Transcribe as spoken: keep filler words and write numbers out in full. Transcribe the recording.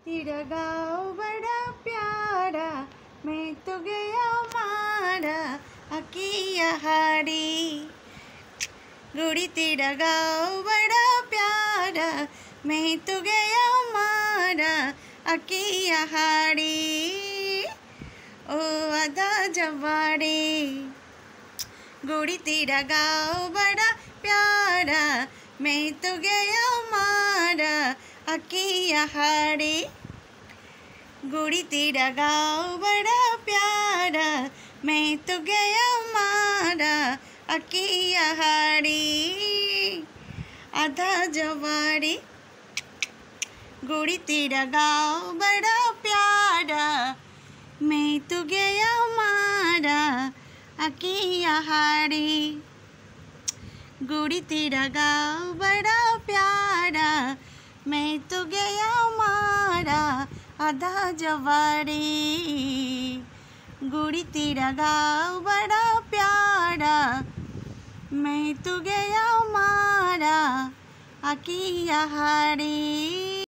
तेरा गाँव बड़ा प्यारा, मैं तो गया मारा अकिया हाड़ी। गोरी तेरा गाँव बड़ा प्यारा, मैं तो गया मारा अकिया हाड़ी। ओ आधा जवाड़े। गोरी तेरा गाँव बड़ा प्यारा, मैं तो गया मारा अकिया हाड़ी। गोरी तेरा गाँव बड़ा प्यारा, मैं तो गया मारा अकिया हाड़ी। आधा जवाड़ी। गोरी तेरा गाँव बड़ा प्यारा, मैं तो गया मारा अकिया हाड़ी। गोरी तेरा गाँव बड़ा प्यारा, मैं तो गया मारा आधा जवाड़ी। गोरी तेरा गाँव बड़ा प्यारा, मैं तो गया मारा अकिया हाड़ी।